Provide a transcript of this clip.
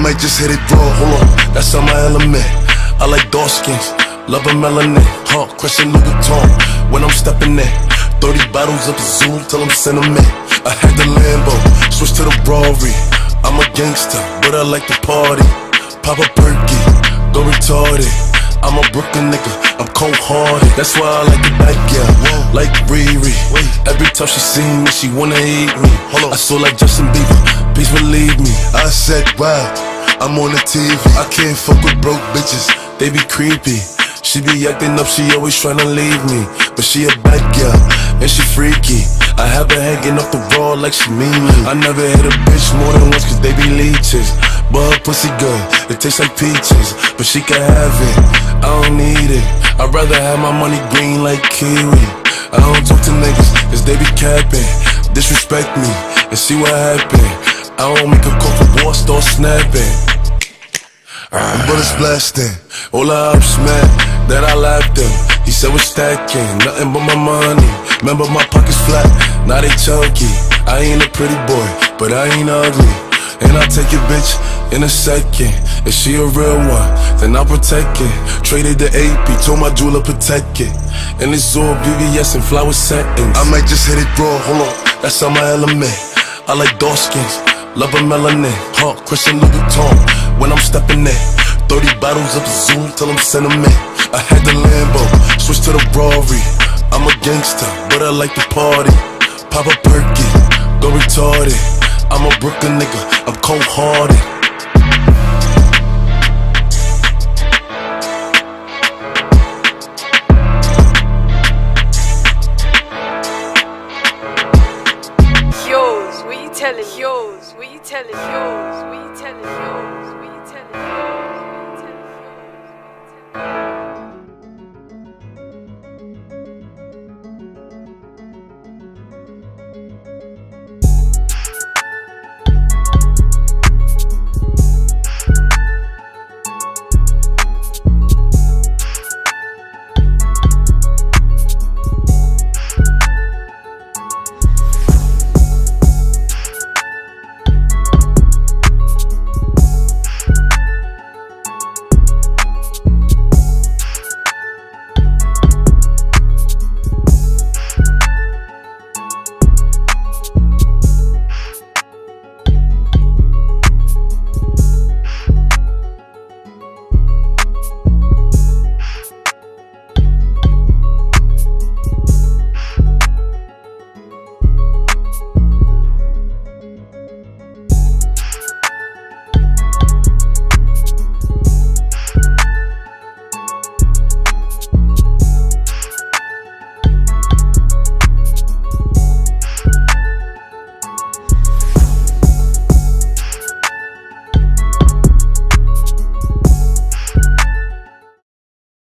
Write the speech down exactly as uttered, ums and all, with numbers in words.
might just hit it raw, hold on, that's on my element. I like dark skins, love a melanin, heart crushing Louis Vuitton when I'm stepping in. Thirty bottles of the Zoom till I'm sentiment. I had the Lambo, switch to the Rari. I'm a gangster, but I like to party. Pop a perky, go retarded. I'm a Brooklyn nigga, I'm cold-hearted. That's why I like the back, yeah, like Riri. Every time she see me, she wanna eat me. I saw like Justin Bieber, please believe me. I said, wow, I'm on the T V. I can't fuck with broke bitches, they be creepy. She be acting up, she always tryna leave me. But she a bad girl, and she freaky. I have her hanging off the wall like she mean me. I never hit a bitch more than once cause they be leeches. But her pussy good, it tastes like peaches. But she can have it, I don't need it. I'd rather have my money green like kiwi. I don't talk to niggas cause they be capping. Disrespect me and see what happen. I don't make a call for war, start snapping. I'm bullets blasting, all the ups mad that I laughed him. He said we're stacking, nothing but my money. Remember my pockets flat, now they chunky. I ain't a pretty boy, but I ain't ugly. And I'll take your bitch in a second. If she a real one, then I'll protect it. Traded the A P, told my jeweler protect it. And it's all V V S and flower settings. I might just hit it raw, hold on, that's on my element. I like dark skins, love a melanin, heart crushing Louis Vuitton when I'm stepping in. Thirty bottles of the Zoom till I'm sentiment. I had the Lambo, switch to the Rari. I'm a gangster, but I like to party. Pop a perky, go retarded. I'm a Brooklyn nigga, I'm cold-hearted.